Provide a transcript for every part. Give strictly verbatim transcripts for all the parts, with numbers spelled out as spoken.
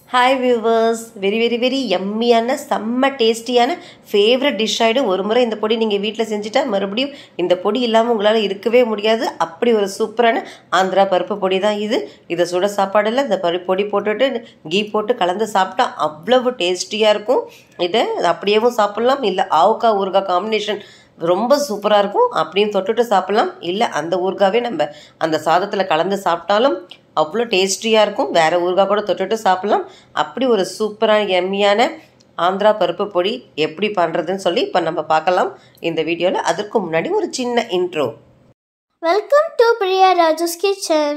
Hi viewers, very very very yummy ana செம்ம டேஸ்டியான favourite dish ஆயிடும். ஒரு முறை இந்த பொடி நீங்க வீட்ல செஞ்சிட்டா மறுபடியும் இந்த பொடி இல்லாம உங்களால இருக்கவே முடியாது. அப்படி ஒரு சூப்பரான ஆந்திரா பருப்பு பொடி தான் இது. இத சுட சாப்பாடுல இந்த பருப்பு பொடி போட்டுட்டு கீ போட்டு கலந்து சாப்பிட்டா அவ்வளவு டேஸ்டியா இருக்கும். இத அப்படியேவும் சாப்பிடலாம், இல்ல ஆவுக்கா ஊறுகாய் காம்பினேஷன் ரொம்ப சூப்பரா இருக்கும். அப்படியும் தொட்டுட்டு சாப்பிடலாம், இல்ல அந்த ஊறுகாவே நம்ம அந்த சாதத்துல கலந்து சாப்பிட்டாலும் அவ்வளோ டேஸ்டியாக இருக்கும். வேறு ஊறுகாய் கூட தொட்டுட்டு சாப்பிடலாம். அப்படி ஒரு சூப்பரான எம்மியான ஆந்திரா பருப்பு பொடி எப்படி பண்ணுறதுன்னு சொல்லி இப்போ நம்ம பார்க்கலாம் இந்த வீடியோவில். அதற்கு முன்னாடி ஒரு சின்ன intro. Welcome to Priyaraju's kitchen.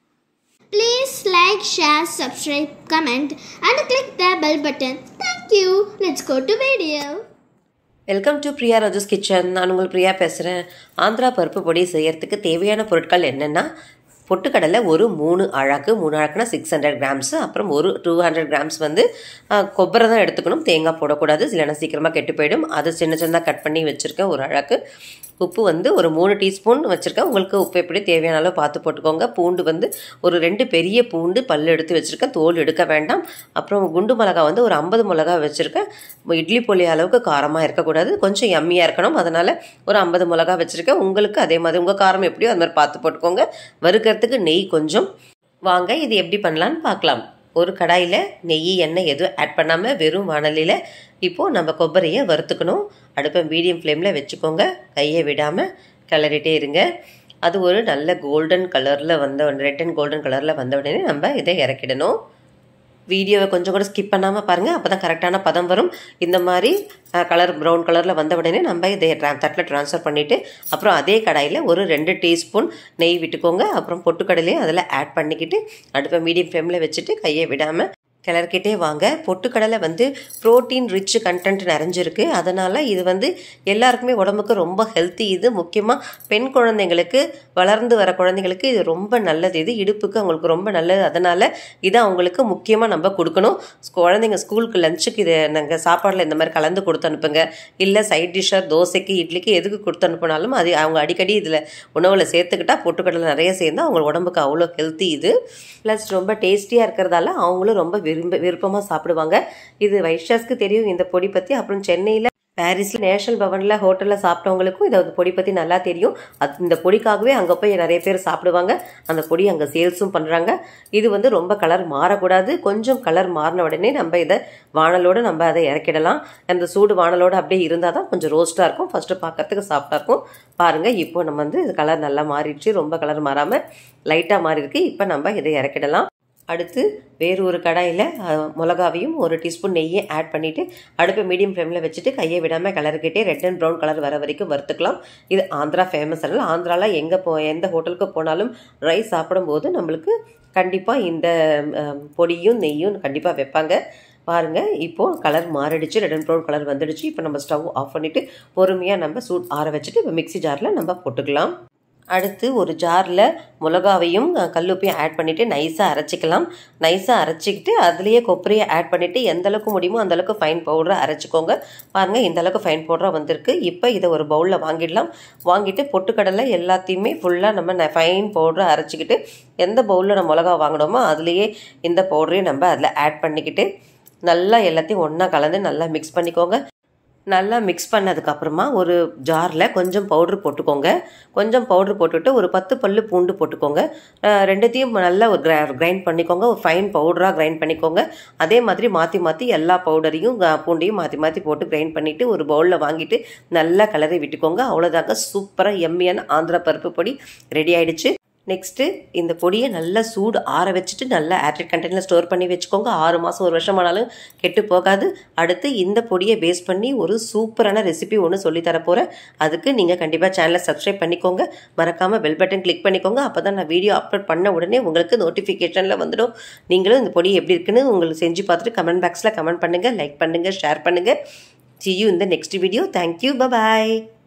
Please like, share, subscribe, comment and click the bell button. Thank you. Let's go to video. Welcome to Priyaraju's kitchen. நான் உங்கள் பிரியா பேசுகிறேன். ஆந்திரா பருப்பு பொடி செய்யறதுக்கு தேவையான பொருட்கள் என்னென்னா, பொட்டுக்கடலை ஒரு மூணு அழகு மூணு அழகுனா சிக்ஸ் ஹண்ட்ரட் கிராம்ஸு, அப்புறம் ஒரு டூ ஹண்ட்ரட் கிராம்ஸ் வந்து கொಬ್ಬரை தான் எடுத்துக்கணும், தேங்காய் போடக்கூடாது, இல்லைன்னா சீக்கிரமாக கெட்டு போயிடும். அது சின்ன சின்னதாக கட் பண்ணி வச்சுருக்கேன் ஒரு அழகு. உப்பு வந்து ஒரு மூணு டீஸ்பூன் வச்சுருக்கேன். உங்களுக்கு உப்பு எப்படி தேவையான அளவு பார்த்து போட்டுக்கோங்க. பூண்டு வந்து ஒரு ரெண்டு பெரிய பூண்டு பல் எடுத்து வச்சுருக்கேன், தோல் எடுக்க வேண்டாம். அப்புறம் குண்டு மிளகா வந்து ஒரு ஐம்பது மிளகா வச்சுருக்கேன். இட்லி பொலி அளவுக்கு காரமாக இருக்கக்கூடாது, கொஞ்சம் எம்மியாக இருக்கணும். அதனால் ஒரு ஐம்பது மிளகா வச்சுருக்கேன். உங்களுக்கு அதே மாதிரி உங்கள் காரம் எப்படியோ அது மாதிரி பார்த்து போட்டுக்கோங்க. வறுக்கிறதுக்கு நெய் கொஞ்சம். வாங்க இது எப்படி பண்ணலான்னு பார்க்கலாம். ஒரு கடாயில் நெய் எண்ணெய் எதுவும் ஆட் பண்ணாமல் வெறும் வாணலியில் இப்போது நம்ம கொಬ್ಬரியை வறுத்துக்கணும். அடுப்பை மீடியம் ஃப்ளேமில் வச்சுக்கோங்க. கையை விடாமல் கிளறிட்டே இருங்க. அது ஒரு நல்ல கோல்டன் கலரில் வந்த ரெட் அண்ட் கோல்டன் கலரில் வந்த உடனே நம்ம இதை இறக்கிடணும். வீடியோவை கொஞ்சம் கூட ஸ்கிப் பண்ணாமல் பாருங்கள், அப்போ தான் கரெக்டான பதம் வரும். இந்த மாதிரி கலர் ப்ரௌன் கலரில் வந்த உடனே நம்ம இதை தட்டில் ட்ரான்ஸ்ஃபர் பண்ணிவிட்டு அப்புறம் அதே கடாயில் ஒரு ரெண்டு டீஸ்பூன் நெய் விட்டுக்கோங்க. அப்புறம் பொட்டுக்கடலையும் அதில் ஆட் பண்ணிக்கிட்டு அடுப்பை மீடியம் ஃப்ளேமில் வச்சுட்டு கையை விடாமல் கிளறிக்கிட்டே வாங்க. பொட்டுக்கடலை வந்து ப்ரோட்டீன் ரிச் கண்டென்ட் நிறைஞ்சிருக்கு. அதனால் இது வந்து எல்லாருக்குமே உடம்புக்கு ரொம்ப ஹெல்த்தி. இது முக்கியமாக பெண் குழந்தைங்களுக்கு, வளர்ந்து வர குழந்தைங்களுக்கு இது ரொம்ப நல்லது. இது இடுப்புக்கு அவங்களுக்கு ரொம்ப நல்லது. அதனால் இதை அவங்களுக்கு முக்கியமாக நம்ம கொடுக்கணும். குழந்தைங்க ஸ்கூலுக்கு லஞ்சுக்கு இதை நாங்கள் சாப்பாடில் இந்த மாதிரி கலந்து கொடுத்து அனுப்புங்க. இல்லை சைட் டிஷ்ஷாக தோசைக்கு இட்லிக்கு எதுக்கு கொடுத்து அனுப்பினாலும் அது அவங்க அடிக்கடி இதில் உணவில் சேர்த்துக்கிட்டா பொட்டுக்கடலை நிறைய சேர்ந்து அவங்க உடம்புக்கு அவ்வளோ ஹெல்த்தி இது. ப்ளஸ் ரொம்ப டேஸ்டியாக இருக்கிறதால அவங்களும் ரொம்ப விரும்ப விருப்பமாக சாப்பிடுவாங்க. இது வைஷ்யாஸ்க்கு தெரியும் இந்த பொடி பற்றி. அப்புறம் சென்னையில், பாரிஸில், நேஷனல் பவனில், ஹோட்டலில் சாப்பிட்டவங்களுக்கும் இதை பொடி பற்றி நல்லா தெரியும். அது இந்த பொடிக்காகவே அங்கே போய் நிறைய பேர் சாப்பிடுவாங்க. அந்த பொடி அங்கே சேல்ஸும் பண்ணுறாங்க. இது வந்து ரொம்ப கலர் மாறக்கூடாது. கொஞ்சம் கலர் மாறின உடனே நம்ம இதை வானலோடு நம்ம அதை இறக்கிடலாம். அந்த சூடு வானலோடு அப்படியே இருந்தால் தான் கொஞ்சம் ரோஸ்ட்டாக இருக்கும். ஃபஸ்ட்டு பார்க்கறதுக்கு சாஃப்டாக இருக்கும். பாருங்கள், இப்போ நம்ம வந்து கலர் நல்லா மாறிடுச்சு. ரொம்ப கலர் மாறாமல் லைட்டாக மாறி இருக்கு. இப்போ நம்ம இதை இறக்கிடலாம். அடுத்து வேறு ஒரு கடாயில் மிளகாவையும் ஒரு டீஸ்பூன் நெய்யை ஆட் பண்ணிவிட்டு அடுப்பை மீடியம் ஃப்ளேமில் வச்சுட்டு கையை விடாமல் கலருக்கிட்டே ரெட் அண்ட் ப்ரௌன் கலர் வர வரைக்கும் வறுத்துக்கலாம். இது ஆந்திரா ஃபேமஸ். அல்ல ஆந்திராவில் எங்கே போ எந்த ஹோட்டலுக்கு போனாலும் ரைஸ் சாப்பிடும்போது நம்மளுக்கு கண்டிப்பாக இந்த பொடியும் நெய்யும் கண்டிப்பாக வைப்பாங்க. பாருங்கள், இப்போது கலர் மாறிடுச்சு, ரெட் அண்ட் ப்ரௌன் கலர் வந்துடுச்சு. இப்போ நம்ம ஸ்டவ் ஆஃப் பண்ணிவிட்டு பொறுமையாக நம்ம சூட் ஆற வச்சுட்டு இப்போ மிக்சி ஜாரில் நம்ம போட்டுக்கலாம். அடுத்து ஒரு ஜாரில் மிளகாவையும் கல்லுப்பையும் ஆட் பண்ணிவிட்டு நைஸாக அரைச்சிக்கலாம். நைஸாக அரைச்சிக்கிட்டு அதுலேயே கொப்பரையை ஆட் பண்ணிவிட்டு எந்த அளவுக்கு முடியுமோ அந்தளவுக்கு ஃபைன் பவுடராக அரைச்சிக்கோங்க. பாருங்கள், இந்த அளவுக்கு ஃபைன் பவுடராக வந்திருக்கு. இப்போ இதை ஒரு பவுலில் வாங்கிடலாம். வாங்கிட்டு பொட்டுக்கடலை எல்லாத்தையுமே ஃபுல்லாக நம்ம ஃபைன் பவுடராக அரைச்சிக்கிட்டு எந்த பவுலில் நம்ம மிளகா வாங்கினோமோ அதுலேயே இந்த பவுடரையும் நம்ம அதில் ஆட் பண்ணிக்கிட்டு நல்லா எல்லாத்தையும் ஒன்றா கலந்து நல்லா மிக்ஸ் பண்ணிக்கோங்க. நல்லா மிக்ஸ் பண்ணதுக்கப்புறமா ஒரு ஜாரில் கொஞ்சம் பவுட்ரு போட்டுக்கோங்க. கொஞ்சம் பவுட்ரு போட்டுவிட்டு ஒரு பத்து பல்லு பூண்டு போட்டுக்கோங்க. ரெண்டுத்தையும் நல்லா ஒரு கிரா கிரைண்ட் பண்ணிக்கோங்க. ஒரு ஃபைன் பவுடராக கிரைண்ட் பண்ணிக்கோங்க. அதே மாதிரி மாற்றி மாற்றி எல்லா பவுடரையும் பூண்டையும் மாற்றி மாற்றி போட்டு கிரைண்ட் பண்ணிவிட்டு ஒரு பவுலில் வாங்கிட்டு நல்லா கலரை விட்டுக்கோங்க. அவ்வளோதாங்க, சூப்பராக எம்மியான ஆந்திரா பருப்பு பொடி ரெடி ஆகிடுச்சு. நெக்ஸ்ட்டு இந்த பொடியை நல்லா சூடு ஆற வச்சுட்டு நல்லா ஏர்டைட் கண்டெய்னரில் ஸ்டோர் பண்ணி வச்சுக்கோங்க. ஆறு மாதம் ஒரு வருஷம் ஆனாலும் கெட்டு போகாது. அடுத்து இந்த பொடியை பேஸ் பண்ணி ஒரு சூப்பரான ரெசிபி ஒன்று சொல்லித்தர போகிறேன். அதுக்கு நீங்கள் கண்டிப்பாக சேனலை சப்ஸ்கிரைப் பண்ணிக்கோங்க. மறக்காமல் பெல் பட்டன் கிளிக் பண்ணிக்கோங்க. அப்போ தான் நான் வீடியோ அப்லோட் பண்ண உடனே உங்களுக்கு நோட்டிஃபிகேஷனில் வந்துடும். நீங்களும் இந்த பொடி எப்படி இருக்குன்னு உங்களுக்கு செஞ்சு பார்த்துட்டு கமெண்ட் பாக்ஸில் கமெண்ட் பண்ணுங்கள், லைக் பண்ணுங்கள், ஷேர் பண்ணுங்கள். See you in the next video. Thank you. Bye bye.